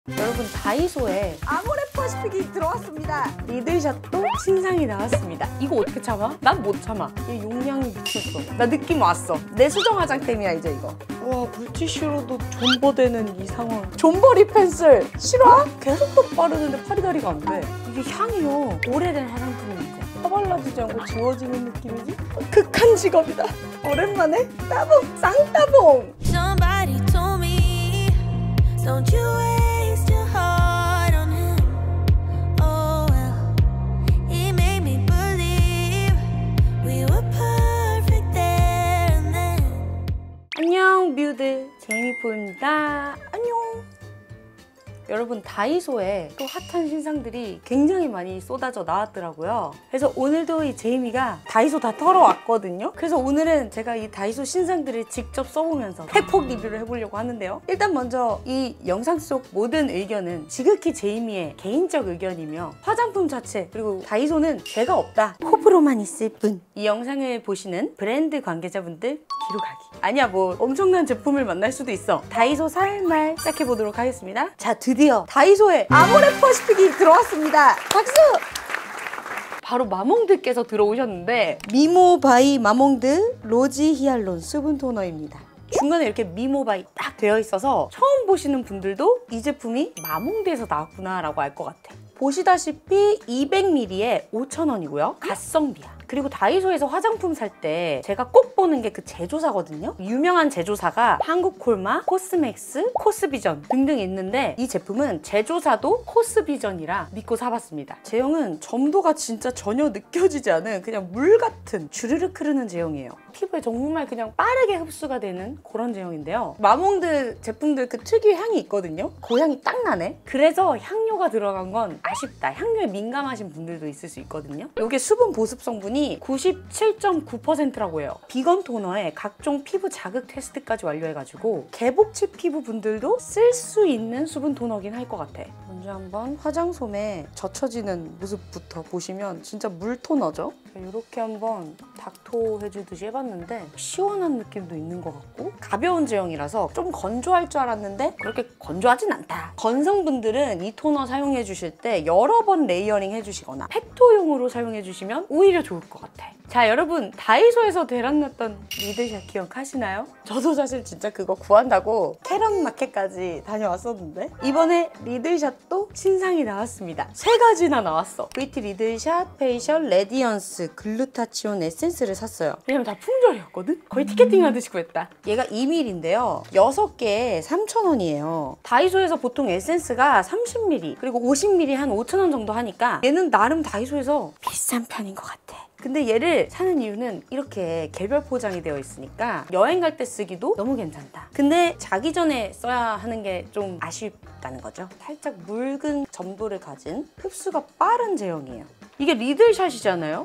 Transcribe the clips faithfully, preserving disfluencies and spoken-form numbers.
여러분, 다이소에 아모레퍼시픽이 들어왔습니다. 리들샷도 신상이 나왔습니다. 이거 어떻게 참아? 난 못 참아. 얘 용량이 미쳤어. 나 느낌 왔어. 내 수정 화장템이야 이제 이거. 와, 물티슈로도 존버되는 이 상황. 존버리 펜슬 싫어? 계속 더 빠르는데 파리다리가 안 돼. 이게 향이요, 오래된 화장품인데 퍼발라지지 않고 지워지는 느낌이지? 극한 직업이다. 오랜만에 따봉, 쌍따봉. Somebody told me, don't you waste your heart on him. Oh well, he made me believe we were perfect there and then. 안녕 뮤드, 제이미포입니다. 안녕. 여러분, 다이소에 또 핫한 신상들이 굉장히 많이 쏟아져 나왔더라고요. 그래서 오늘도 이 제이미가 다이소 다 털어왔거든요. 그래서 오늘은 제가 이 다이소 신상들을 직접 써보면서 팩폭 리뷰를 해보려고 하는데요. 일단 먼저 이 영상 속 모든 의견은 지극히 제이미의 개인적 의견이며 화장품 자체, 그리고 다이소는 죄가 없다, 호불호만 있을 뿐. 이 영상을 보시는 브랜드 관계자분들 뒤로 가기. 아니야, 뭐 엄청난 제품을 만날 수도 있어. 다이소 살말 시작해보도록 하겠습니다. 자, 드디어 다이소에 아모레퍼시픽이 들어왔습니다. 박수! 바로 마몽드께서 들어오셨는데, 미모 바이 마몽드 로지 히알론 수분 토너입니다. 중간에 이렇게 미모 바이 딱 되어 있어서 처음 보시는 분들도 이 제품이 마몽드에서 나왔구나 라고 알 것 같아. 보시다시피 이백 밀리리터에 오천 원이고요. 가성비야. 그리고 다이소에서 화장품 살 때 제가 꼭 보는 게 그 제조사거든요. 유명한 제조사가 한국콜마, 코스맥스, 코스비전 등등 있는데 이 제품은 제조사도 코스비전이라 믿고 사봤습니다. 제형은 점도가 진짜 전혀 느껴지지 않은 그냥 물 같은 주르륵 흐르는 제형이에요. 피부에 정말 그냥 빠르게 흡수가 되는 그런 제형인데요. 마몽드 제품들 그 특유의 향이 있거든요. 그 향이 딱 나네. 그래서 향료가 들어간 건 아쉽다. 향료에 민감하신 분들도 있을 수 있거든요. 이게 수분 보습 성분이 구십칠 점 구 퍼센트라고 해요. 비건 토너에 각종 피부 자극 테스트까지 완료해가지고 개복치 피부 분들도 쓸 수 있는 수분 토너긴 할 것 같아. 먼저 한번 화장솜에 젖혀지는 모습부터 보시면 진짜 물 토너죠? 이렇게 한번 닥토 해주듯이 해봤는데 시원한 느낌도 있는 것 같고 가벼운 제형이라서 좀 건조할 줄 알았는데 그렇게 건조하진 않다. 건성분들은 이 토너 사용해 주실 때 여러 번 레이어링 해주시거나 팩토용으로 사용해 주시면 오히려 좋을 것 같아. 자, 여러분, 다이소에서 대란났던 리들샷 기억하시나요? 저도 사실 진짜 그거 구한다고 캐런 마켓까지 다녀왔었는데 이번에 리들샷도 신상이 나왔습니다. 세 가지나 나왔어. 브이티 리들샷 페이셜 레디언스 글루타치온 에센스를 샀어요. 왜냐면 다 품절이었거든? 거의 티켓팅 하듯이 구했다. 얘가 이 밀리리터인데요. 여섯 개에 삼천 원이에요. 다이소에서 보통 에센스가 삼십 밀리리터 그리고 오십 밀리리터 한 오천 원 정도 하니까 얘는 나름 다이소에서 비싼 편인 것 같아. 근데 얘를 사는 이유는 이렇게 개별 포장이 되어 있으니까 여행 갈 때 쓰기도 너무 괜찮다. 근데 자기 전에 써야 하는 게 좀 아쉽다는 거죠. 살짝 묽은 점도를 가진 흡수가 빠른 제형이에요. 이게 리들샷이잖아요?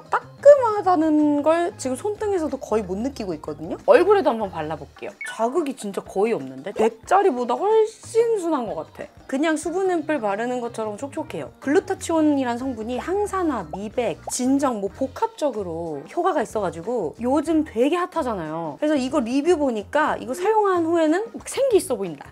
따끔하다는 걸 지금 손등에서도 거의 못 느끼고 있거든요? 얼굴에도 한번 발라볼게요. 자극이 진짜 거의 없는데? 백짜리보다 훨씬 순한 것 같아. 그냥 수분 앰플 바르는 것처럼 촉촉해요. 글루타치온이란 성분이 항산화, 미백, 진정 뭐 복합적으로 효과가 있어가지고 요즘 되게 핫하잖아요. 그래서 이거 리뷰 보니까 이거 사용한 후에는 막 생기 있어 보인다.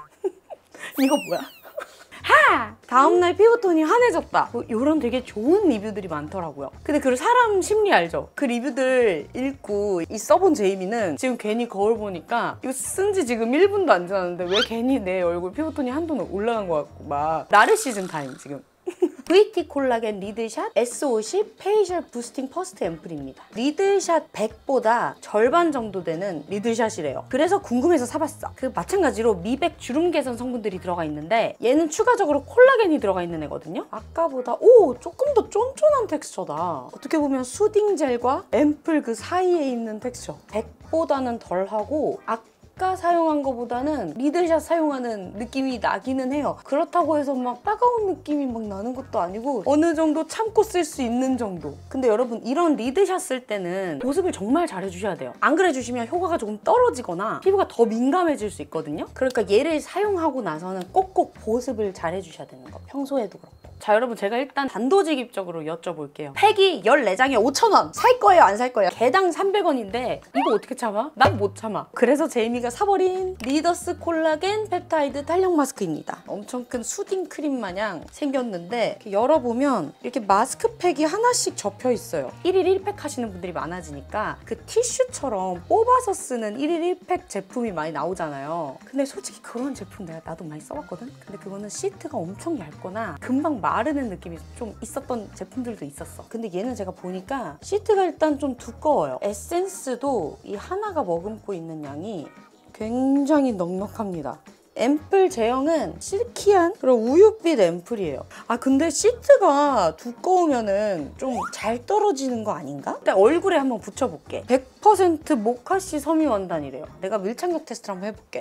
이거 뭐야? 하! 다음날 피부톤이 환해졌다. 뭐 이런 되게 좋은 리뷰들이 많더라고요. 근데 그 사람 심리 알죠? 그 리뷰들 읽고 이 써본 제이미는 지금 괜히 거울 보니까 이거 쓴 지 지금 일 분도 안 지났는데 왜 괜히 내 얼굴 피부톤이 한톤 올라간 것 같고 막 나르시즘 타임 지금. 브이티 콜라겐 리들샷 에스 오십 페이셜 부스팅 퍼스트 앰플입니다. 리들샷 백보다 절반 정도 되는 리들샷이래요. 그래서 궁금해서 사봤어. 그 마찬가지로 미백 주름 개선 성분들이 들어가 있는데 얘는 추가적으로 콜라겐이 들어가 있는 애거든요. 아까보다 오 조금 더 쫀쫀한 텍스처다. 어떻게 보면 수딩 젤과 앰플 그 사이에 있는 텍스처. 백보다는 덜하고 아까 아까 사용한 것보다는 리들샷 사용하는 느낌이 나기는 해요. 그렇다고 해서 막 따가운 느낌이 막 나는 것도 아니고 어느 정도 참고 쓸 수 있는 정도. 근데 여러분, 이런 리들샷 쓸 때는 보습을 정말 잘 해주셔야 돼요. 안 그래 주시면 효과가 조금 떨어지거나 피부가 더 민감해질 수 있거든요. 그러니까 얘를 사용하고 나서는 꼭꼭 보습을 잘 해주셔야 되는 거. 평소에도 그렇고. 자, 여러분 제가 일단 단도직입적으로 여쭤볼게요. 팩이 열네 장에 오천 원! 살 거예요, 안 살 거예요? 개당 삼백 원인데 이거 어떻게 참아? 난 못 참아. 그래서 제이미가 사버린 리더스 콜라겐 펩타이드 탄력 마스크입니다. 엄청 큰 수딩 크림 마냥 생겼는데 이렇게 열어보면 이렇게 마스크팩이 하나씩 접혀 있어요. 일일 일 팩 하시는 분들이 많아지니까 그 티슈처럼 뽑아서 쓰는 일일 일 팩 제품이 많이 나오잖아요. 근데 솔직히 그런 제품 내가 나도 많이 써봤거든? 근데 그거는 시트가 엄청 얇거나 금방 마르는 느낌이 좀 있었던 제품들도 있었어. 근데 얘는 제가 보니까 시트가 일단 좀 두꺼워요. 에센스도 이 하나가 머금고 있는 양이 굉장히 넉넉합니다. 앰플 제형은 실키한 그런 우유빛 앰플이에요. 아 근데 시트가 두꺼우면은 좀 잘 떨어지는 거 아닌가? 일단 얼굴에 한번 붙여볼게. 백 퍼센트 모카씨 섬유 원단이래요. 내가 밀착력 테스트를 한번 해볼게.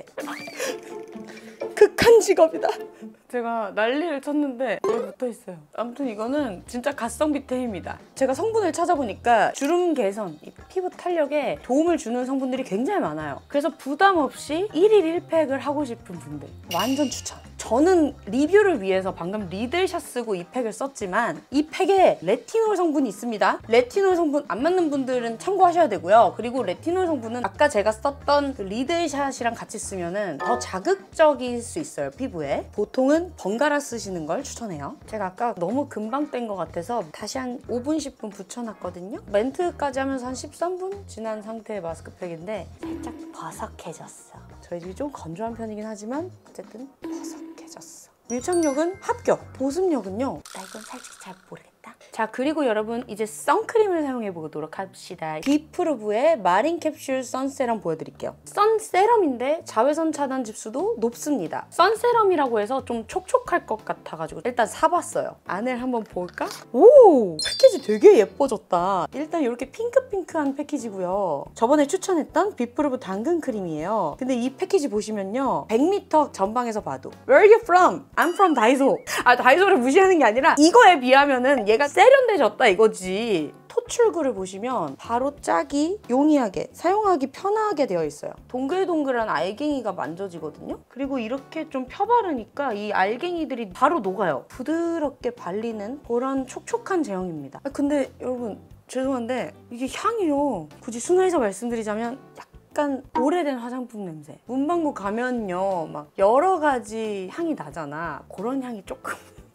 극한 직업이다. 제가 난리를 쳤는데 여기 붙어있어요. 아무튼 이거는 진짜 가성비 템입니다. 제가 성분을 찾아보니까 주름 개선, 이 피부 탄력에 도움을 주는 성분들이 굉장히 많아요. 그래서 부담 없이 일일 일 팩을 하고 싶은 분들 완전 추천. 저는 리뷰를 위해서 방금 리들샷 쓰고 이 팩을 썼지만 이 팩에 레티놀 성분이 있습니다. 레티놀 성분 안 맞는 분들은 참고하셔야 되고요. 그리고 레티놀 성분은 아까 제가 썼던 그 리들샷이랑 같이 쓰면 더 자극적일 수 있어요, 피부에. 보통은 번갈아 쓰시는 걸 추천해요. 제가 아까 너무 금방 뗀 것 같아서 다시 한 오 분, 십 분 붙여놨거든요. 멘트까지 하면서 한 십삼 분 지난 상태의 마스크팩인데 살짝 버석해졌어. 저희 집이 좀 건조한 편이긴 하지만 어쨌든 버석해졌어. 밀착력은 합격, 보습력은요 나 이건 살짝 잘 모르겠다. 자, 그리고 여러분 이제 선크림을 사용해 보도록 합시다. 비프루브의 마린 캡슐 선세럼 보여드릴게요. 선세럼인데 자외선 차단 지수도 높습니다. 선세럼이라고 해서 좀 촉촉할 것 같아가지고 일단 사봤어요. 안을 한번 볼까? 오! 패키지 되게 예뻐졌다. 일단 이렇게 핑크핑크한 패키지고요. 저번에 추천했던 비프루브 당근 크림이에요. 근데 이 패키지 보시면요, 백 미터 전방에서 봐도 Where are you from? I'm from 다이소. 아, 다이소를 무시하는 게 아니라 이거에 비하면은 얘가 세련돼졌다 이거지. 토출구를 보시면 바로 짝이 용이하게 사용하기 편하게 되어 있어요. 동글동글한 알갱이가 만져지거든요. 그리고 이렇게 좀 펴바르니까 이 알갱이들이 바로 녹아요. 부드럽게 발리는 그런 촉촉한 제형입니다. 아, 근데 여러분 죄송한데 이게 향이요, 굳이 순화해서 말씀드리자면 약간 오래된 화장품 냄새. 문방구 가면요 막 여러 가지 향이 나잖아. 그런 향이 조금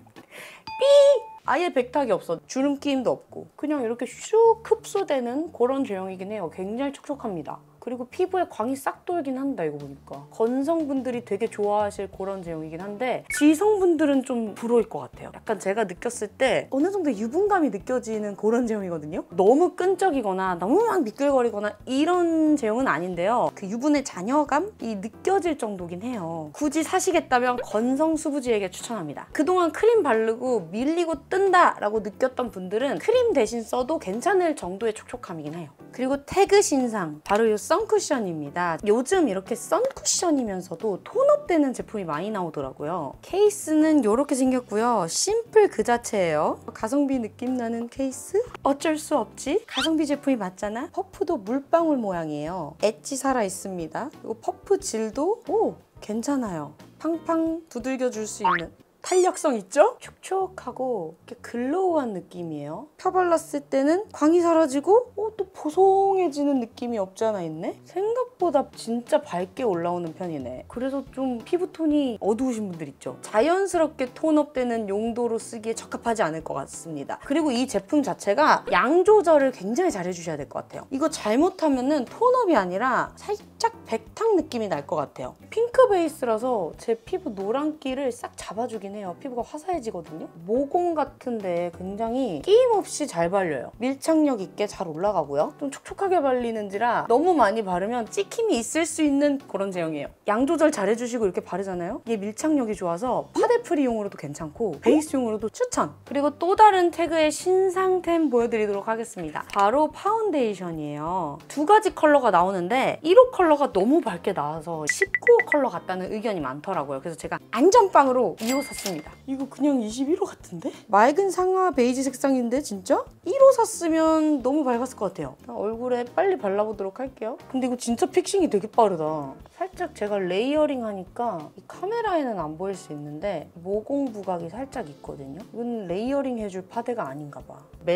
삐! 아예 백탁이 없어. 주름끼임도 없고 그냥 이렇게 슉 흡수되는 그런 제형이긴 해요. 굉장히 촉촉합니다. 그리고 피부에 광이 싹 돌긴 한다. 이거 보니까 건성분들이 되게 좋아하실 그런 제형이긴 한데 지성분들은 좀 불호일 것 같아요. 약간 제가 느꼈을 때 어느 정도 유분감이 느껴지는 그런 제형이거든요. 너무 끈적이거나 너무 막 미끌거리거나 이런 제형은 아닌데요. 그 유분의 잔여감이 느껴질 정도긴 해요. 굳이 사시겠다면 건성 수부지에게 추천합니다. 그동안 크림 바르고 밀리고 뜬다 라고 느꼈던 분들은 크림 대신 써도 괜찮을 정도의 촉촉함이긴 해요. 그리고 태그 신상, 바로 이 선쿠션입니다. 요즘 이렇게 선쿠션이면서도 톤업되는 제품이 많이 나오더라고요. 케이스는 이렇게 생겼고요. 심플 그 자체예요. 가성비 느낌 나는 케이스? 어쩔 수 없지. 가성비 제품이 맞잖아. 퍼프도 물방울 모양이에요. 엣지 살아있습니다. 그리고 퍼프 질도 오 괜찮아요. 팡팡 두들겨줄 수 있는 탄력성 있죠? 촉촉하고 이렇게 글로우한 느낌이에요. 펴발랐을 때는 광이 사라지고 어, 또 보송해지는 느낌이 없지 않아 있네? 생각보다 진짜 밝게 올라오는 편이네. 그래서 좀 피부톤이 어두우신 분들 있죠? 자연스럽게 톤업되는 용도로 쓰기에 적합하지 않을 것 같습니다. 그리고 이 제품 자체가 양 조절을 굉장히 잘 해주셔야 될 것 같아요. 이거 잘못하면은 톤업이 아니라 살짝 백탁 느낌이 날 것 같아요. 핑크 베이스라서 제 피부 노란기를 싹 잡아주긴 해요. 피부가 화사해지거든요. 모공 같은데 굉장히 끼임 없이 잘 발려요. 밀착력 있게 잘 올라가고요. 좀 촉촉하게 발리는지라 너무 많이 바르면 찍힘이 있을 수 있는 그런 제형이에요. 양 조절 잘 해주시고 이렇게 바르잖아요. 이게 밀착력이 좋아서 파데프리용으로도 괜찮고 베이스용으로도 추천! 그리고 또 다른 태그의 신상템 보여드리도록 하겠습니다. 바로 파운데이션이에요. 두 가지 컬러가 나오는데 일 호 컬러가 너무 밝게 나와서 십구 호 컬러 같다는 의견이 많더라고요. 그래서 제가 안전빵으로 이 호 샀습니다. 좋습니다. 이거 그냥 이십일 호 같은데? 맑은 상아 베이지 색상인데 진짜? 일 호 샀으면 너무 밝았을 것 같아요. 얼굴에 빨리 발라보도록 할게요. 근데 이거 진짜 픽싱이 되게 빠르다. 살짝 제가 레이어링 하니까 이 카메라에는 안 보일 수 있는데 모공 부각이 살짝 있거든요. 이건 레이어링 해줄 파데가 아닌가 봐.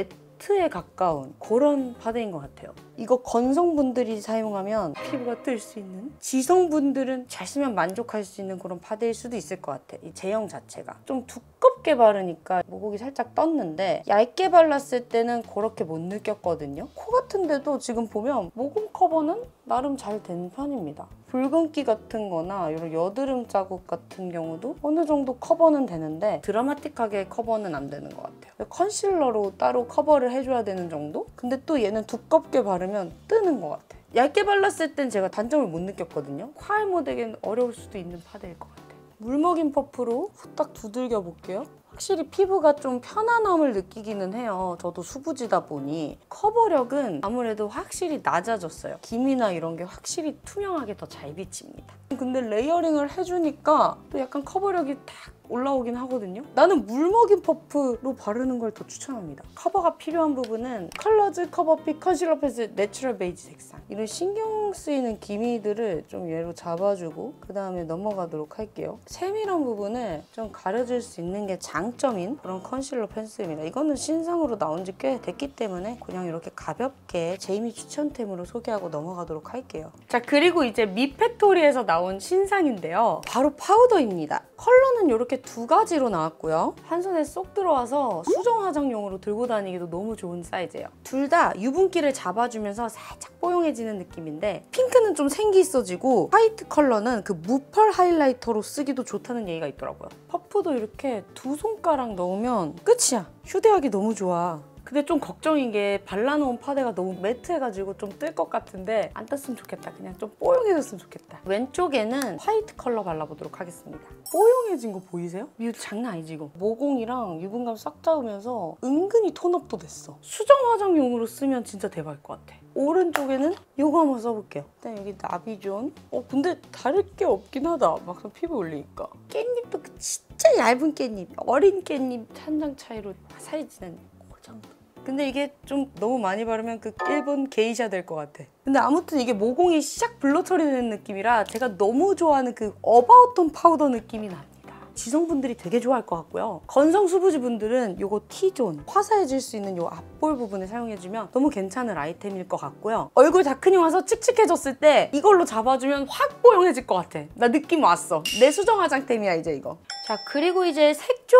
매트에 가까운 그런 파데인 것 같아요. 이거 건성분들이 사용하면 피부가 뜰 수 있는, 지성분들은 잘 쓰면 만족할 수 있는 그런 파데일 수도 있을 것 같아. 이 제형 자체가 좀 두껍게 바르니까 모공이 살짝 떴는데 얇게 발랐을 때는 그렇게 못 느꼈거든요. 코 같은 데도 지금 보면 모공 커버는 나름 잘 된 편입니다. 붉은기 같은 거나 이런 여드름 자국 같은 경우도 어느 정도 커버는 되는데 드라마틱하게 커버는 안 되는 것 같아요. 컨실러로 따로 커버를 해줘야 되는 정도? 근데 또 얘는 두껍게 바르면 뜨는 것 같아. 얇게 발랐을 땐 제가 단점을 못 느꼈거든요. 콰일 모델에겐 어려울 수도 있는 파데일 것 같아요. 물먹인 퍼프로 후딱 두들겨 볼게요. 확실히 피부가 좀 편안함을 느끼기는 해요. 저도 수부지다 보니 커버력은 아무래도 확실히 낮아졌어요. 기미나 이런 게 확실히 투명하게 더 잘 비칩니다. 근데 레이어링을 해주니까 또 약간 커버력이 탁 올라오긴 하거든요. 나는 물먹인 퍼프로 바르는 걸 더 추천합니다. 커버가 필요한 부분은 컬러즈 커버핏 컨실러 패스 내추럴 베이지 색상, 이런 신경 쓰이는 기미들을 좀 얘로 잡아주고 그 다음에 넘어가도록 할게요. 세밀한 부분을 좀 가려줄 수 있는 게 장점인 그런 컨실러 펜슬입니다. 이거는 신상으로 나온 지 꽤 됐기 때문에 그냥 이렇게 가볍게 제이미 추천템으로 소개하고 넘어가도록 할게요. 자, 그리고 이제 미팩토리에서 나온 신상인데요. 바로 파우더입니다. 컬러는 이렇게 두 가지로 나왔고요. 한 손에 쏙 들어와서 수정 화장용으로 들고 다니기도 너무 좋은 사이즈예요. 둘 다 유분기를 잡아주면서 살짝 뽀용해지는 느낌인데 핑크는 좀 생기 있어지고 화이트 컬러는 그 무펄 하이라이터로 쓰기도 좋다는 얘기가 있더라고요. 퍼프도 이렇게 두 손가락 넣으면 끝이야. 휴대하기 너무 좋아. 근데 좀 걱정인 게 발라놓은 파데가 너무 매트해가지고 좀 뜰 것 같은데 안 떴으면 좋겠다. 그냥 좀 뽀용해졌으면 좋겠다. 왼쪽에는 화이트 컬러 발라보도록 하겠습니다. 뽀용해진 거 보이세요? 이거 장난 아니지 이거. 모공이랑 유분감 싹 잡으면서 은근히 톤업도 됐어. 수정 화장용으로 쓰면 진짜 대박일 것 같아. 오른쪽에는 이거 한번 써볼게요. 일단 여기 나비존. 어 근데 다를 게 없긴 하다. 막상 피부 올리니까. 깻잎도 그 진짜 얇은 깻잎. 어린 깻잎 한 장 차이로 사이즈는 그 정도. 근데 이게 좀 너무 많이 바르면 그 일본 게이샤 될 것 같아. 근데 아무튼 이게 모공이 시작 블러 처리되는 느낌이라 제가 너무 좋아하는 그 어바웃톤 파우더 느낌이 납니다. 지성분들이 되게 좋아할 것 같고요. 건성 수부지 분들은 이거 T존, 화사해질 수 있는 이 앞볼 부분을 사용해주면 너무 괜찮은 아이템일 것 같고요. 얼굴 다크닝 와서 칙칙해졌을 때 이걸로 잡아주면 확 뽀용해질 것 같아. 나 느낌 왔어. 내 수정 화장템이야 이제 이거. 자, 그리고 이제 색조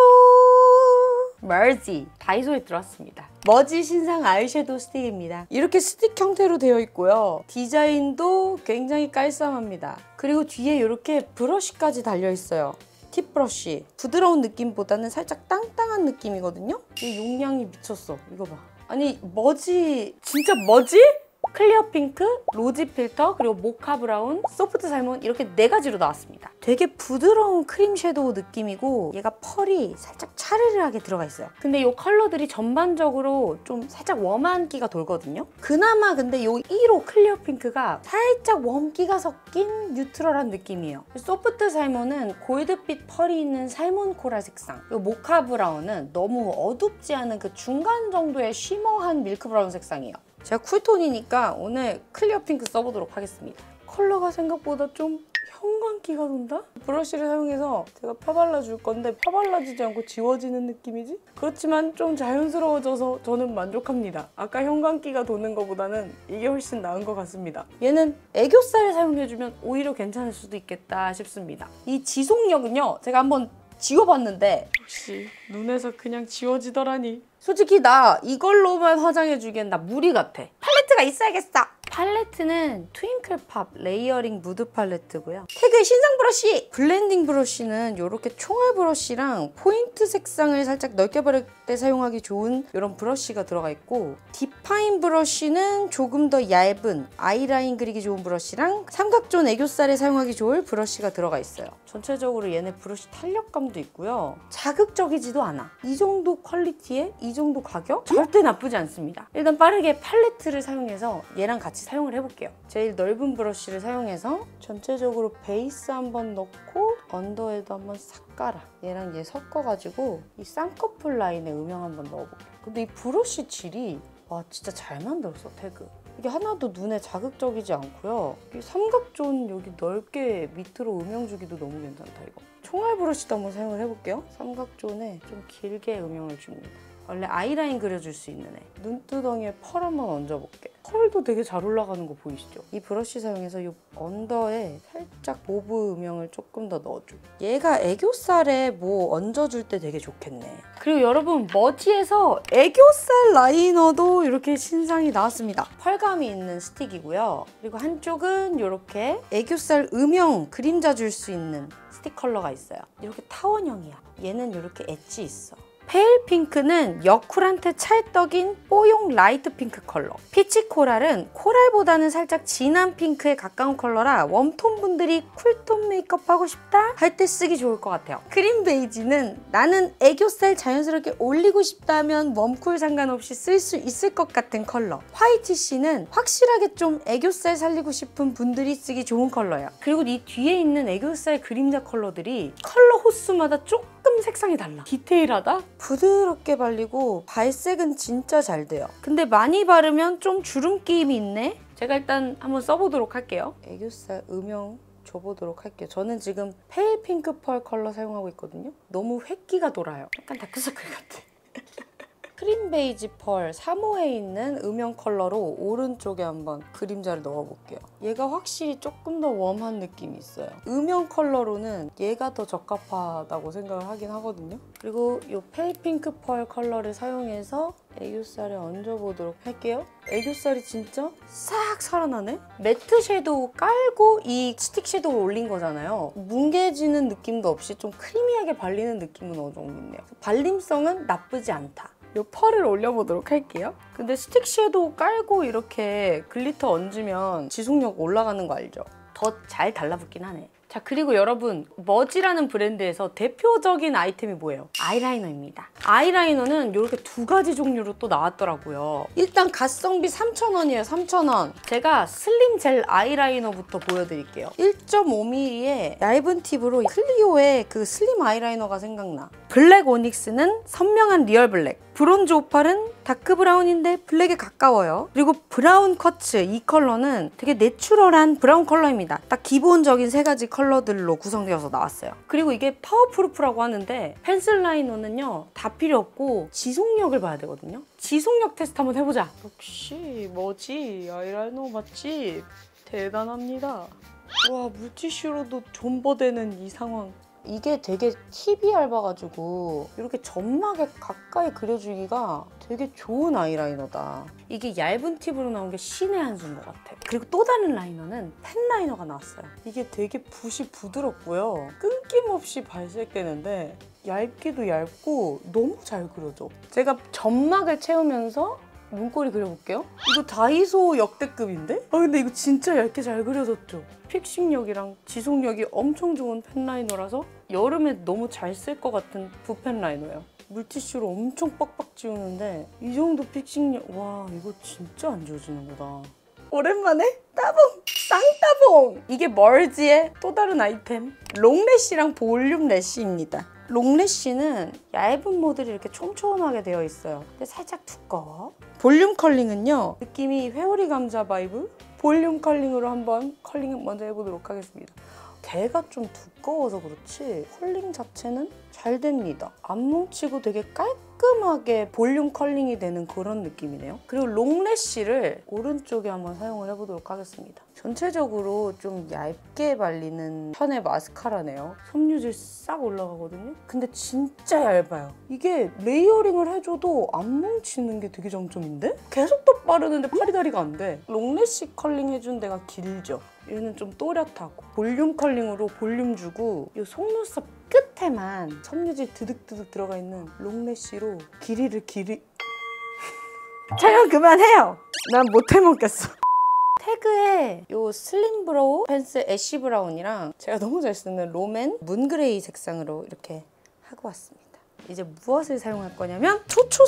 머지 다이소에 들어왔습니다. 머지 신상 아이섀도우 스틱입니다. 이렇게 스틱 형태로 되어 있고요. 디자인도 굉장히 깔쌈합니다. 그리고 뒤에 이렇게 브러쉬까지 달려 있어요. 팁 브러쉬. 부드러운 느낌보다는 살짝 땅땅한 느낌이거든요. 이 용량이 미쳤어. 이거 봐. 아니 머지 진짜 머지? 클리어 핑크, 로지 필터, 그리고 모카 브라운, 소프트 살몬 이렇게 네 가지로 나왔습니다. 되게 부드러운 크림 섀도우 느낌이고 얘가 펄이 살짝 차르르하게 들어가 있어요. 근데 이 컬러들이 전반적으로 좀 살짝 웜한 기가 돌거든요. 그나마 근데 이 일 호 클리어 핑크가 살짝 웜기가 섞인 뉴트럴한 느낌이에요. 소프트 살몬은 골드빛 펄이 있는 살몬 코랄 색상, 이 모카 브라운은 너무 어둡지 않은 그 중간 정도의 쉬머한 밀크 브라운 색상이에요. 제가 쿨톤이니까 오늘 클리어 핑크 써보도록 하겠습니다. 컬러가 생각보다 좀 형광기가 돈다? 브러쉬를 사용해서 제가 펴발라줄 건데 펴발라지지 않고 지워지는 느낌이지? 그렇지만 좀 자연스러워져서 저는 만족합니다. 아까 형광기가 도는 것보다는 이게 훨씬 나은 것 같습니다. 얘는 애교살을 사용해주면 오히려 괜찮을 수도 있겠다 싶습니다. 이 지속력은요, 제가 한번 지워봤는데 역시 눈에서 그냥 지워지더라니. 솔직히 나 이걸로만 화장해주기엔 나 무리 같아. 팔레트가 있어야겠어. 팔레트는 트윙클팝 레이어링 무드 팔레트고요. 태그의 신상 브러쉬! 블렌딩 브러쉬는 이렇게 총알 브러쉬랑 포인트 색상을 살짝 넓게 바를 때 사용하기 좋은 이런 브러쉬가 들어가 있고, 디파인 브러쉬는 조금 더 얇은 아이라인 그리기 좋은 브러쉬랑 삼각존 애교살에 사용하기 좋을 브러쉬가 들어가 있어요. 전체적으로 얘네 브러쉬 탄력감도 있고요. 자극적이지도 않아. 이 정도 퀄리티에 이 정도 가격? 절대 나쁘지 않습니다. 일단 빠르게 팔레트를 사용해서 얘랑 같이 사용을 해볼게요. 제일 넓은 브러쉬를 사용해서 전체적으로 베이스 한번 넣고 언더에도 한번 싹 깔아. 얘랑 얘 섞어가지고 이 쌍꺼풀 라인에 음영 한번 넣어볼게요. 근데 이 브러쉬 질이 와 진짜 잘 만들었어, 태그. 이게 하나도 눈에 자극적이지 않고요. 이 삼각존 여기 넓게 밑으로 음영 주기도 너무 괜찮다, 이거. 총알 브러쉬도 한번 사용을 해볼게요. 삼각존에 좀 길게 음영을 줍니다. 원래 아이라인 그려줄 수 있는 애. 눈두덩이에 펄 한번 얹어볼게. 펄도 되게 잘 올라가는 거 보이시죠? 이 브러쉬 사용해서 이 언더에 살짝 모브 음영을 조금 더 넣어줘. 얘가 애교살에 뭐 얹어줄 때 되게 좋겠네. 그리고 여러분, 머지에서 애교살 라이너도 이렇게 신상이 나왔습니다. 펄감이 있는 스틱이고요. 그리고 한쪽은 이렇게 애교살 음영 그림자 줄 수 있는 스틱 컬러가 있어요. 이렇게 타원형이야. 얘는 이렇게 엣지 있어. 페일 핑크는 여쿨한테 찰떡인 뽀용 라이트 핑크 컬러. 피치 코랄은 코랄보다는 살짝 진한 핑크에 가까운 컬러라 웜톤 분들이 쿨톤 메이크업 하고 싶다 할 때 쓰기 좋을 것 같아요. 크림 베이지는 나는 애교살 자연스럽게 올리고 싶다면 웜쿨 상관없이 쓸 수 있을 것 같은 컬러. 화이티시는 확실하게 좀 애교살 살리고 싶은 분들이 쓰기 좋은 컬러예요. 그리고 이 뒤에 있는 애교살 그림자 컬러들이 컬러 호수마다 조금 색상이 달라. 디테일하다? 부드럽게 발리고 발색은 진짜 잘 돼요. 근데 많이 바르면 좀 주름 끼임이 있네? 제가 일단 한번 써보도록 할게요. 애교살 음영 줘보도록 할게요. 저는 지금 페일 핑크 펄 컬러 사용하고 있거든요. 너무 획기가 돌아요. 약간 다크서클 같아. 크림 베이지 펄 삼 호에 있는 음영 컬러로 오른쪽에 한번 그림자를 넣어볼게요. 얘가 확실히 조금 더 웜한 느낌이 있어요. 음영 컬러로는 얘가 더 적합하다고 생각을 하긴 하거든요. 그리고 이 페일 핑크 펄 컬러를 사용해서 애교살에 얹어보도록 할게요. 애교살이 진짜 싹 살아나네? 매트 섀도우 깔고 이 스틱 섀도우를 올린 거잖아요. 뭉개지는 느낌도 없이 좀 크리미하게 발리는 느낌은 어느 정도 있네요. 발림성은 나쁘지 않다. 이 펄을 올려보도록 할게요. 근데 스틱 섀도우 깔고 이렇게 글리터 얹으면 지속력 올라가는 거 알죠? 더 잘 달라붙긴 하네. 자, 그리고 여러분, 머지라는 브랜드에서 대표적인 아이템이 뭐예요? 아이라이너입니다. 아이라이너는 이렇게 두 가지 종류로 또 나왔더라고요. 일단 가성비 삼천 원이에요, 삼천 원. 제가 슬림 젤 아이라이너부터 보여드릴게요. 일 점 오 밀리미터의 얇은 팁으로 클리오의 그 슬림 아이라이너가 생각나. 블랙 오닉스는 선명한 리얼 블랙. 브론즈 오팔은 다크 브라운인데 블랙에 가까워요. 그리고 브라운 커츠, 이 컬러는 되게 내추럴한 브라운 컬러입니다. 딱 기본적인 세 가지 컬러들로 구성되어서 나왔어요. 그리고 이게 파워프루프라고 하는데 펜슬 라이너는요 다 필요 없고 지속력을 봐야 되거든요. 지속력 테스트 한번 해보자. 역시 뭐지? 아이라이너 맛집 대단합니다. 와, 물티슈로도 존버되는 이 상황. 이게 되게 팁이 얇아가지고 이렇게 점막에 가까이 그려주기가 되게 좋은 아이라이너다. 이게 얇은 팁으로 나온 게 신의 한 수인 것 같아. 그리고 또 다른 라이너는 펜 라이너가 나왔어요. 이게 되게 붓이 부드럽고요. 끊김없이 발색되는데 얇기도 얇고 너무 잘 그려져. 제가 점막을 채우면서 눈꼬리 그려볼게요. 이거 다이소 역대급인데? 아 근데 이거 진짜 얇게 잘 그려졌죠? 픽싱력이랑 지속력이 엄청 좋은 펜라이너라서 여름에 너무 잘 쓸 것 같은 붓펜 라이너예요. 물티슈로 엄청 빡빡 지우는데 이 정도 픽싱력, 와 이거 진짜 안 지워지는구나. 오랜만에 따봉! 쌍따봉! 이게 멀지의 또 다른 아이템, 롱래쉬랑 볼륨 래쉬입니다. 롱래쉬는 얇은 모들이 이렇게 촘촘하게 되어 있어요. 근데 살짝 두꺼워. 볼륨 컬링은요, 느낌이 회오리 감자 바이브? 볼륨 컬링으로 한번 컬링 먼저 해보도록 하겠습니다. 대가 좀 두꺼워서 그렇지 컬링 자체는 잘 됩니다. 안 뭉치고 되게 깔끔하게 볼륨 컬링이 되는 그런 느낌이네요. 그리고 롱래쉬를 오른쪽에 한번 사용을 해보도록 하겠습니다. 전체적으로 좀 얇게 발리는 편의 마스카라네요. 섬유질 싹 올라가거든요. 근데 진짜 얇아요. 이게 레이어링을 해줘도 안 뭉치는 게 되게 장점인데? 계속 더 바르는데 파리다리가 안 돼. 롱래쉬 컬링 해준 데가 길죠. 얘는 좀 또렷하고 볼륨 컬링으로 볼륨 주고 이 속눈썹 끝에만 섬유질 드득드득 들어가 있는 롱래쉬로 길이를 길이... 촬영 그만해요! 난 못 해먹겠어. 태그에 이 슬림 브로우 펜슬 애쉬 브라운이랑 제가 너무 잘 쓰는 롬앤 문그레이 색상으로 이렇게 하고 왔습니다. 이제 무엇을 사용할 거냐면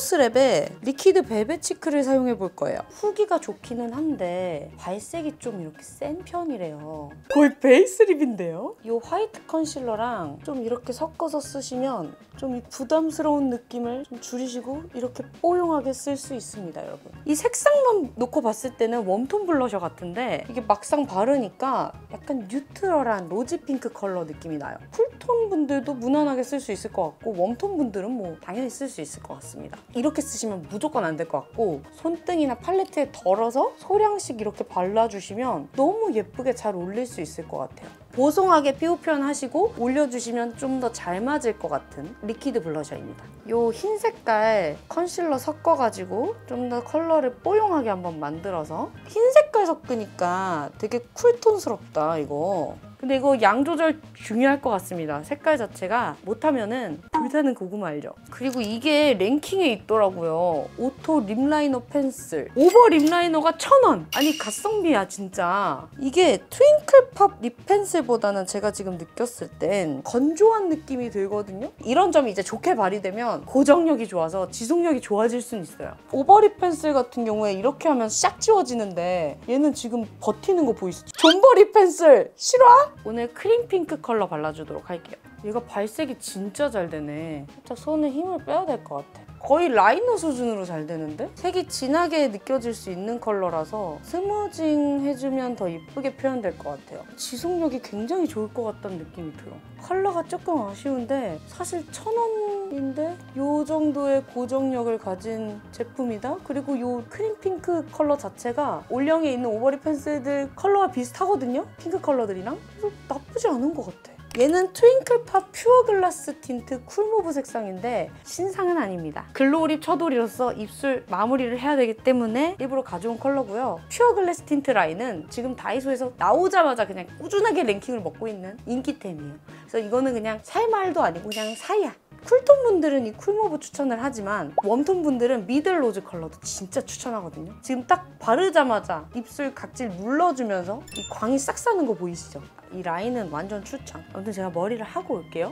초초스랩에 리퀴드 벨벳 치크를 사용해 볼 거예요. 후기가 좋기는 한데 발색이 좀 이렇게 센 편이래요. 거의 베이스립인데요? 이 화이트 컨실러랑 좀 이렇게 섞어서 쓰시면 좀 이 부담스러운 느낌을 좀 줄이시고 이렇게 뽀용하게 쓸 수 있습니다, 여러분. 이 색상만 놓고 봤을 때는 웜톤 블러셔 같은데 이게 막상 바르니까 약간 뉴트럴한 로지 핑크 컬러 느낌이 나요. 쿨톤 분들도 무난하게 쓸 수 있을 것 같고 웜톤 분들은 뭐 당연히 쓸 수 있을 것 같습니다. 이렇게 쓰시면 무조건 안 될 것 같고 손등이나 팔레트에 덜어서 소량씩 이렇게 발라주시면 너무 예쁘게 잘 올릴 수 있을 것 같아요. 보송하게 피부 표현하시고 올려주시면 좀 더 잘 맞을 것 같은 리퀴드 블러셔입니다. 이 흰 색깔 컨실러 섞어가지고 좀 더 컬러를 뽀용하게 한번 만들어서 흰 색깔 섞으니까 되게 쿨톤스럽다, 이거. 근데 이거 양 조절 중요할 것 같습니다. 색깔 자체가 못하면은 불타는 고구마 알죠? 그리고 이게 랭킹에 있더라고요. 오토 립라이너 펜슬. 오버 립라이너가 천 원! 아니 가성비야 진짜. 이게 트윙클팝 립 펜슬보다는 제가 지금 느꼈을 땐 건조한 느낌이 들거든요? 이런 점이 이제 좋게 발휘되면 고정력이 좋아서 지속력이 좋아질 수는 있어요. 오버 립 펜슬 같은 경우에 이렇게 하면 싹 지워지는데 얘는 지금 버티는 거 보이시죠? 존버 립 펜슬! 싫어? 오늘 크림 핑크 컬러 발라주도록 할게요. 얘가 발색이 진짜 잘 되네. 살짝 손에 힘을 빼야 될 것 같아. 거의 라이너 수준으로 잘 되는데? 색이 진하게 느껴질 수 있는 컬러라서 스무징 해주면 더 예쁘게 표현될 것 같아요. 지속력이 굉장히 좋을 것 같다는 느낌이 들어. 컬러가 조금 아쉬운데 사실 천 원인데 이 정도의 고정력을 가진 제품이다? 그리고 이 크림 핑크 컬러 자체가 올영에 있는 오버립 펜슬들 컬러와 비슷하거든요? 핑크 컬러들이랑? 그래서 나쁘지 않은 것 같아. 얘는 트윙클팝 퓨어 글라스 틴트 쿨모브 색상인데 신상은 아닙니다. 글로우립 처돌이로서 입술 마무리를 해야 되기 때문에 일부러 가져온 컬러고요. 퓨어 글라스 틴트 라인은 지금 다이소에서 나오자마자 그냥 꾸준하게 랭킹을 먹고 있는 인기템이에요. 그래서 이거는 그냥 살 말도 아니고 그냥 사야. 쿨톤 분들은 이 쿨모브 추천을 하지만 웜톤 분들은 미들 로즈 컬러도 진짜 추천하거든요. 지금 딱 바르자마자 입술 각질 눌러주면서 이 광이 싹 사는 거 보이시죠? 이 라인은 완전 추천. 아무튼 제가 머리를 하고 올게요.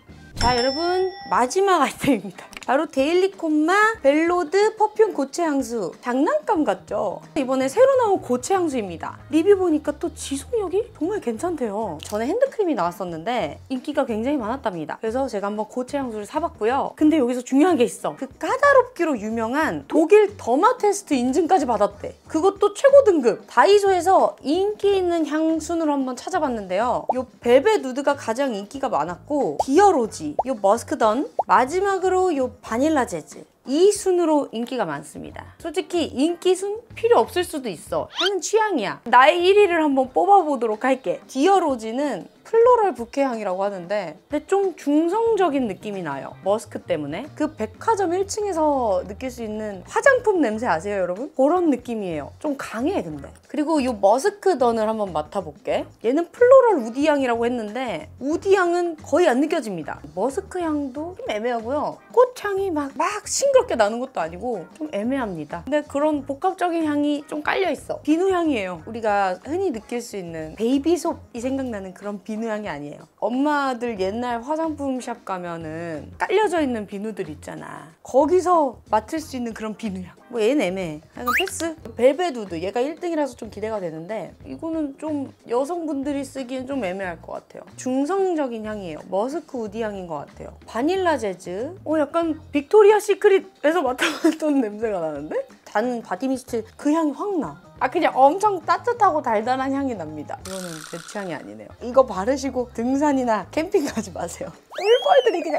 자, 여러분 마지막 아이템입니다. 바로 데일리 콤마 벨로드 퍼퓸 고체 향수. 장난감 같죠? 이번에 새로 나온 고체 향수입니다. 리뷰 보니까 또 지속력이 정말 괜찮대요. 전에 핸드크림이 나왔었는데 인기가 굉장히 많았답니다. 그래서 제가 한번 고체 향수를 사봤고요. 근데 여기서 중요한 게 있어. 그 까다롭기로 유명한 독일 더마 테스트 인증까지 받았대. 그것도 최고 등급. 다이소에서 인기 있는 향순으로 한번 찾아봤는데요. 이 벨벳 누드가 가장 인기가 많았고 디어로지, 이 머스크던, 마지막으로 이 바닐라 재즈. 이 순으로 인기가 많습니다. 솔직히 인기 순 필요 없을 수도 있어. 향은 취향이야. 나의 일 위를 한번 뽑아보도록 할게. 디어로지는 플로럴 부케 향이라고 하는데 근데 좀 중성적인 느낌이 나요. 머스크 때문에. 그 백화점 일 층에서 느낄 수 있는 화장품 냄새 아세요, 여러분? 그런 느낌이에요. 좀 강해, 근데. 그리고 이 머스크던을 한번 맡아볼게. 얘는 플로럴 우디 향이라고 했는데 우디 향은 거의 안 느껴집니다. 머스크 향도 좀 애매하고요. 꽃향이 막, 막 싱그럽게 나는 것도 아니고 좀 애매합니다. 근데 그런 복합적인 향이 좀 깔려있어. 비누 향이에요. 우리가 흔히 느낄 수 있는 베이비솝이 생각나는 그런 비누 향이 아니에요. 엄마들 옛날 화장품 샵 가면은 깔려져 있는 비누들 있잖아. 거기서 맡을 수 있는 그런 비누 향. 뭐 얘는 애매해. 약간 패스. 벨벳 우드. 얘가 일 등이라서 좀 기대가 되는데 이거는 좀 여성분들이 쓰기엔 좀 애매할 것 같아요. 중성적인 향이에요. 머스크 우디 향인 것 같아요. 바닐라 재즈. 어, 약간 빅토리아 시크릿에서 맡아봤던 냄새가 나는데? 단 바디미스트 그 향이 확 나. 아, 그냥 엄청 따뜻하고 달달한 향이 납니다. 이거는 제 취향이 아니네요. 이거 바르시고 등산이나 캠핑 가지 마세요. 꿀벌들이 그냥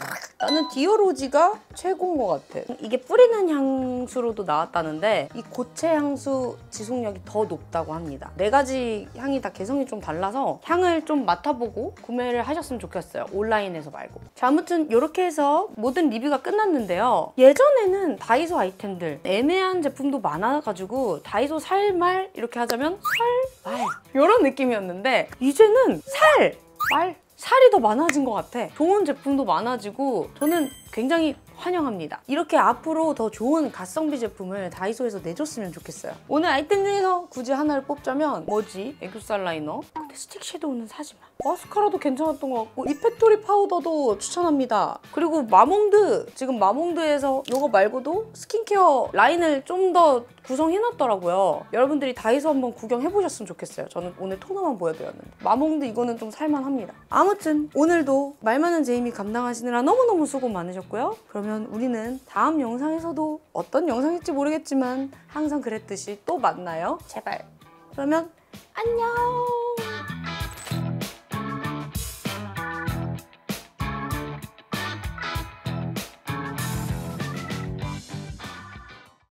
나는 디어로지가 최고인 것 같아. 이게 뿌리는 향수로도 나왔다는데 이 고체 향수 지속력이 더 높다고 합니다. 네 가지 향이 다 개성이 좀 달라서 향을 좀 맡아보고 구매를 하셨으면 좋겠어요. 온라인에서 말고. 자, 아무튼 이렇게 해서 모든 리뷰가 끝났는데요. 예전에는 다이소 아이템들 애매한 제품도 많아가지고 다이소 살말 이렇게 하자면 살말 이런 느낌이었는데 이제는 살, 말 살이 더 많아진 것 같아. 좋은 제품도 많아지고 저는 굉장히 환영합니다. 이렇게 앞으로 더 좋은 가성비 제품을 다이소에서 내줬으면 좋겠어요. 오늘 아이템 중에서 굳이 하나를 뽑자면 뭐지? 애교살 라이너? 근데 스틱 섀도우는 사지 마. 마스카라도 괜찮았던 것 같고 이 팩토리 파우더도 추천합니다. 그리고 마몽드, 지금 마몽드에서 이거 말고도 스킨케어 라인을 좀 더 구성해놨더라고요. 여러분들이 다이소 한번 구경해보셨으면 좋겠어요. 저는 오늘 토너만 보여드렸는데 마몽드 이거는 좀 살만합니다. 아무튼 오늘도 말 많은 제이미 감당하시느라 너무너무 수고 많으셨고요. 그러면 우리는 다음 영상에서도 어떤 영상일지 모르겠지만 항상 그랬듯이 또 만나요. 제발. 그러면 안녕.